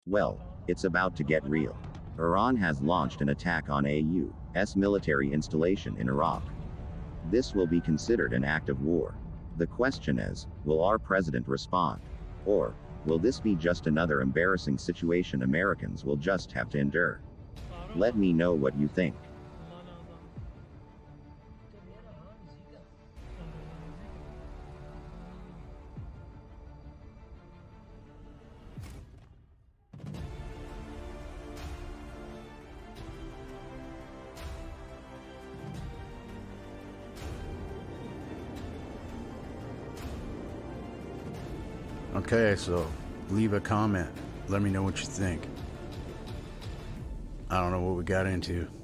Well, it's about to get real. Iran has launched an attack on a U.S. military installation in Iraq. This will be considered an act of war. The question is, will our president respond? Or will this be just another embarrassing situation Americans will just have to endure? Let me know what you think. Okay, so leave a comment. Let me know what you think. I don't know what we got into.